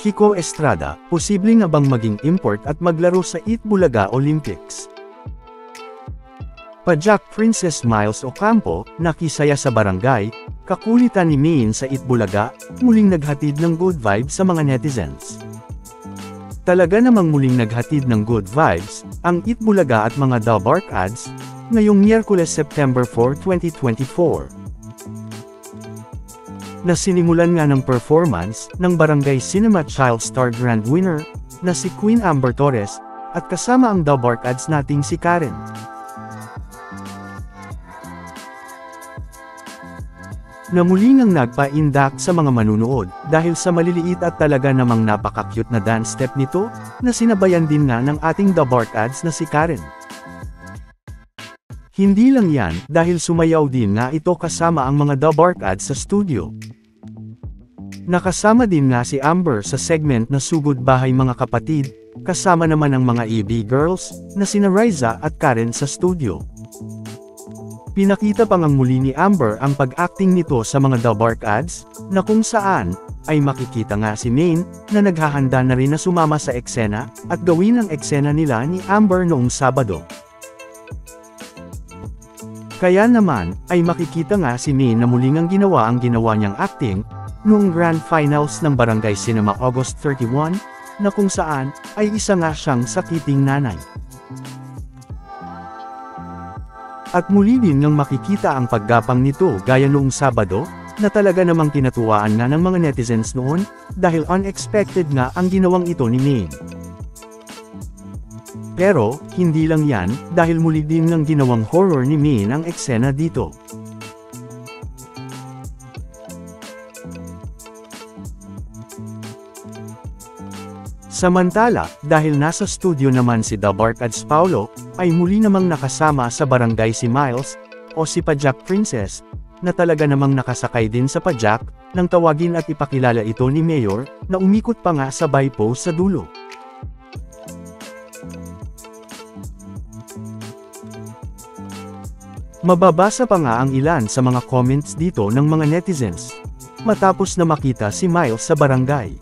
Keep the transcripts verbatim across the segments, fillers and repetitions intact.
Kiko Estrada, posibleng nga bang maging import at maglaro sa Itbulaga Olympics? Pajak Princess Miles Ocampo, nakisaya sa barangay, kakulitan ni Maine sa Itbulaga, muling naghatid ng good vibes sa mga netizens. Talaga namang muling naghatid ng good vibes, ang Itbulaga at mga The Bark Ads, ngayong Miyerkules September four, twenty twenty-four. Na sinimulan nga ng performance ng Barangay Cinema Child Star Grand Winner na si Queen Amber Torres at kasama ang The Bark Ads nating si Karen. Na muli ngang nagpa-induct sa mga manunood dahil sa maliliit at talaga namang napaka-cute na dance step nito na sinabayan din nga ng ating The Bark Ads na si Karen. Hindi lang yan dahil sumayaw din nga ito kasama ang mga The Bark Ads sa studio. Nakasama din nga si Amber sa segment na Sugod Bahay Mga Kapatid, kasama naman ang mga E B girls na sina Riza at Karen sa studio. Pinakita pa ngang muli ni Amber ang pag-acting nito sa mga The Bark Ads, na kung saan ay makikita nga si Maine na naghahanda na rin na sumama sa eksena at gawin ang eksena nila ni Amber noong Sabado. Kaya naman ay makikita nga si Maine na muli ngang ginawa ang ginawa niyang acting noong Grand Finals ng Barangay Cinema August thirty-one, na kung saan ay isa nga siyang sakiting nanay. At muli din ngang makikita ang paggapang nito gaya noong Sabado, na talaga namang kinatuwaan nga ng mga netizens noon, dahil unexpected nga ang ginawang ito ni Maine. Pero, hindi lang yan, dahil muli din ngang ginawang horror ni Maine ang eksena dito. Samantala, dahil nasa studio naman si The Bark Ads Paulo, ay muli namang nakasama sa barangay si Miles, o si Pajak Princess, na talaga namang nakasakay din sa Pajak, nang tawagin at ipakilala ito ni Mayor, na umikot pa nga sa bypost sa dulo. Mababasa pa nga ang ilan sa mga comments dito ng mga netizens, matapos na makita si Miles sa barangay.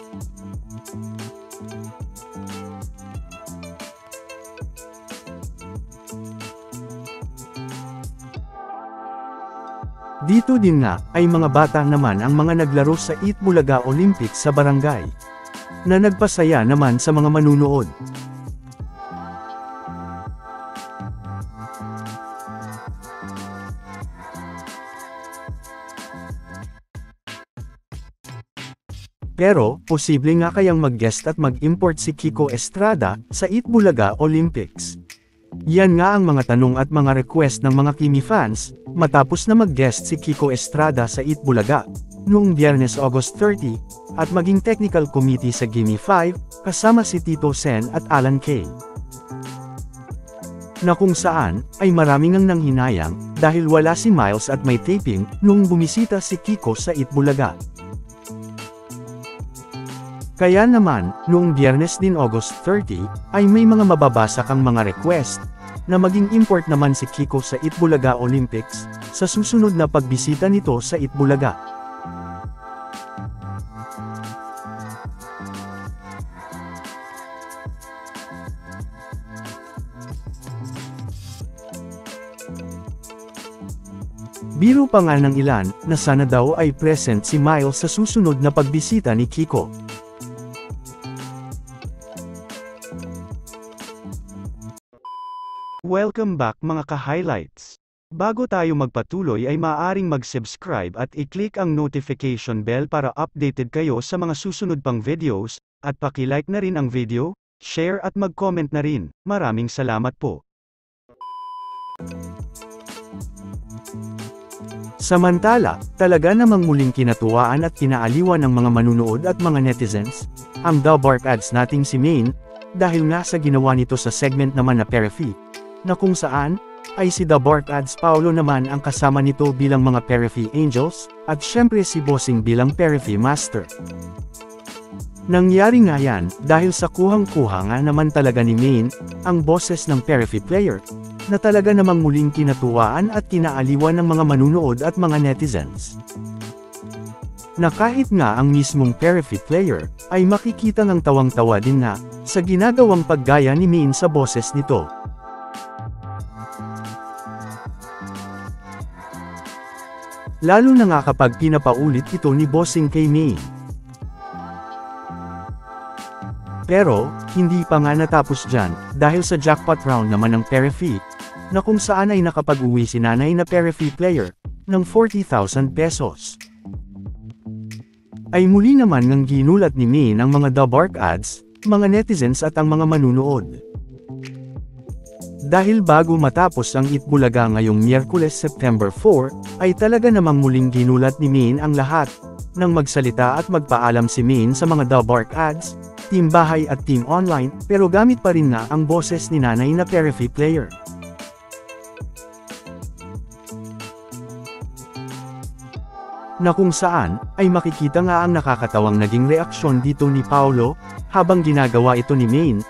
Dito din nga, ay mga bata naman ang mga naglaro sa Itbulaga Olympics sa barangay, na nagpasaya naman sa mga manunood. Pero, posible nga kayang mag-guest at mag-import si Kiko Estrada sa Itbulaga Olympics. Yan nga ang mga tanong at mga request ng mga Kimi fans, matapos na mag-guest si Kiko Estrada sa Itbulaga, noong Biyernes August thirty, at maging technical committee sa Gimme five, kasama si Tito Sen at Alan Kay. Na kung saan, ay maraming ang nanghinayang, dahil wala si Miles at may taping, noong bumisita si Kiko sa Itbulaga. Kaya naman, noong Biyernes din August thirty, ay may mga mababasa kang mga request, na maging import naman si Kiko sa Itbulaga Olympics, sa susunod na pagbisita nito sa Itbulaga. Biro pa nga ng ilan, na sana daw ay present si Miles sa susunod na pagbisita ni Kiko. Welcome back mga ka-highlights. Bago tayo magpatuloy ay maaaring mag-subscribe at i-click ang notification bell para updated kayo sa mga susunod pang videos, at paki-like na rin ang video, share at mag-comment na rin. Maraming salamat po. Samantala, talaga namang muling kinatuwaan at kinaaliwan ng mga manunood at mga netizens, ang The Bark Ads nating si Maine, dahil nga sa ginawa nito sa segment naman na Perifee, na kung saan, ay si The Bark Ads Paulo naman ang kasama nito bilang mga Perifee Angels, at syempre si Bossing bilang Perifee Master. Nangyari nga yan, dahil sa kuhang-kuha nga naman talaga ni Maine, ang boses ng Perifee player, na talaga namang muling kinatuwaan at kinaaliwan ng mga manunood at mga netizens. na kahit nga ang mismong Perifee player, ay makikita ng tawang-tawa din na, sa ginagawang paggaya ni Min sa boses nito. Lalo na nga kapag pinapaulit ito ni Bossing kay Min. Pero, hindi pa nga natapos dyan, dahil sa jackpot round naman ng Perifee, na kung saan ay nakapag-uwi si nanay na Perifee player, ng forty thousand pesos. Ay muli naman ngang ginulat ni Min ang mga Dabark ads, mga netizens at ang mga manunood. Dahil bago matapos ang Itbulaga ngayong Miyerkules September four, ay talaga namang muling ginulat ni Min ang lahat, nang magsalita at magpaalam si Min sa mga Dabark ads, Team Bahay at Team Online, pero gamit pa rin nga ang boses ni nanay na Perifee player. Na kung saan, ay makikita nga ang nakakatawang naging reaksyon dito ni Paolo, habang ginagawa ito ni Min.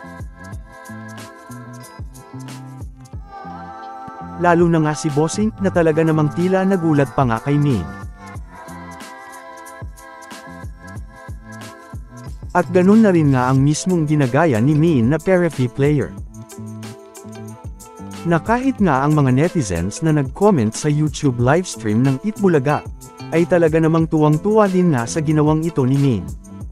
Lalo na nga si Bossing, na talaga namang tila nagulat pa nga kay Min. At ganun na rin nga ang mismong ginagaya ni Min na Perifee player. Na kahit nga ang mga netizens na nag-comment sa YouTube livestream ng Itbulaga, ay talaga namang tuwang-tuwa din nga sa ginawang ito ni Min.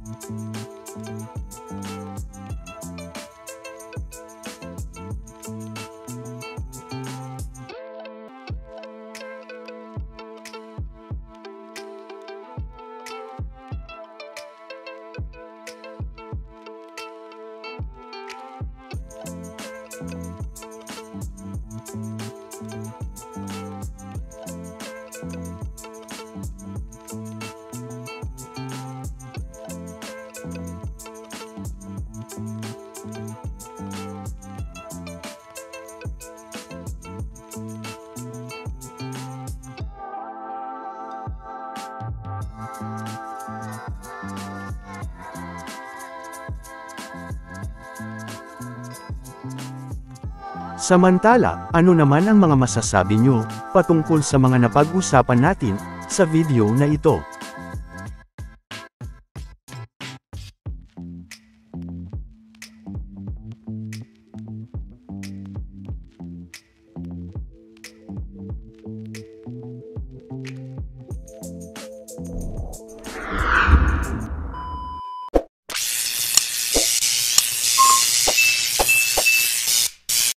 Samantala, ano naman ang mga masasabi nyo patungkol sa mga napag-usapan natin sa video na ito?